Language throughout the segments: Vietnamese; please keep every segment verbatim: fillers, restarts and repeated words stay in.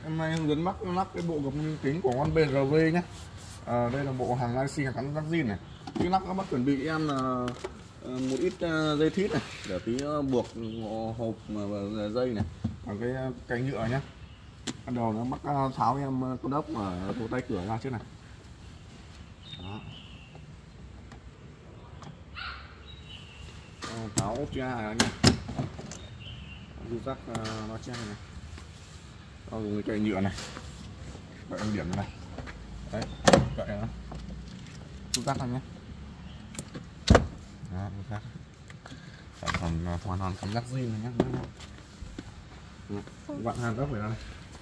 Hôm nay hướng dẫn bác lắp cái bộ gập kính của con bê rờ vê nhé. À, đây là bộ hàng live hàng cắn rắc zin này. Khi lắp các bác chuẩn bị em là một ít dây thít này để tí buộc hộp và dây này bằng cái cây nhựa nhé. Ban đầu nó mắc tháo em con ốc ở cổ tay cửa ra trước này. Đó. Tháo ốp ra này nhé. Du rắc nó che này. Nó dùng cái cây nhựa này. Vậy em điểm này. Đấy, vậy nó. Du rắc này nhé. Đó, du rắc. Sản phẩm hoàn toàn cắm rắc zin này nhé. Vặn hàn ốc phải ra đây.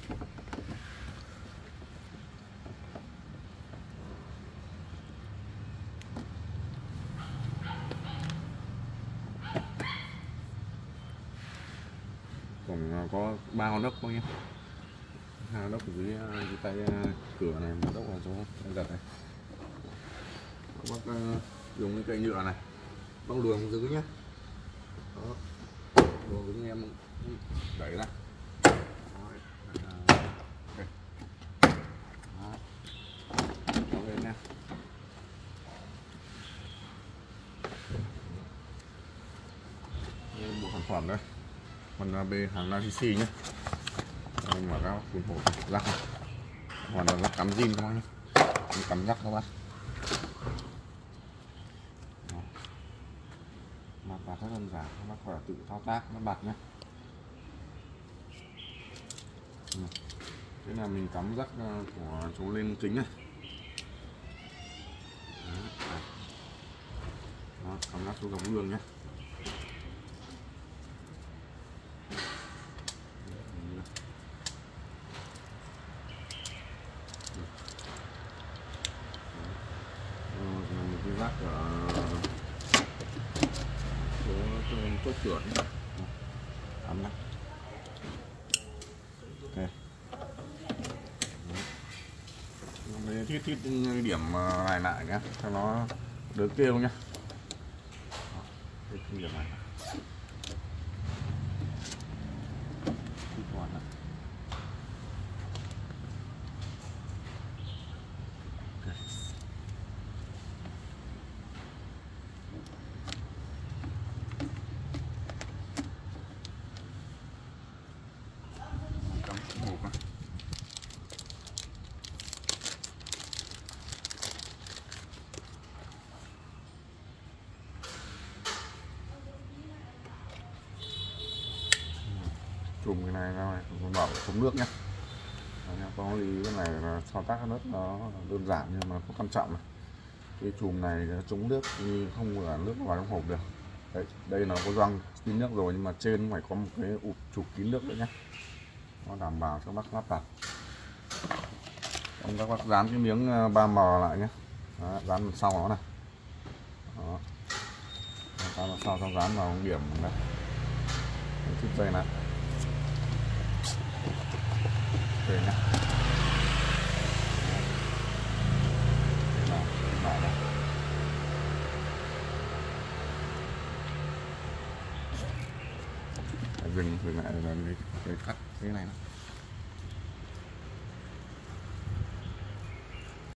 Còn có ba con ốc bao nhiêu, hai con ốc ở dưới cái tay cửa này, một ốc vào chỗ giật này. Các bác dùng cái cây nhựa này băng luồng giữ nhé. Đó, luồng giữ em đẩy ra. Đó, lên nha. Đây bộ sản phẩm đây. Con bê hàng la xê xê nhé. Đây mà các cuốn hộp rắc này. Hoàn toàn rắc cắm zin các bác nhé. Cắm rắc các bác. Mặt bạc rất đơn giản, các bác phải tự thao tác nó bạc nhé. Thế là mình cắm rắc của chỗ lên kính này. Đó, cắm rắc xuống gầm gương nhé. Cái rác ở chỗ chốt cửa ấm lắm. Ok. Đấy, thiết thiết điểm này lại nhé, cho nó đỡ kêu nhé. Cái điểm này. Chùm cái này ra này, bảo chống nước nhé. Có lý cái này là thao tác nước nó đơn giản nhưng mà không quan trọng này. Cái chùm này nó chống nước thì không là nước vào trong hộp được. Đấy, đây nó có gioăng kín nước rồi nhưng mà trên phải có một cái ụp chụp kín nước nữa nhé. Nó đảm bảo cho bác lắp đặt. Ông các bác dán cái miếng ba M lại nhé. Đó, dán mặt sau nó này. Đó. Dán mặt sau xong dán vào điểm này. Chút dây này. Ok nhé. Dừng dừng lại là cái cắt cái này.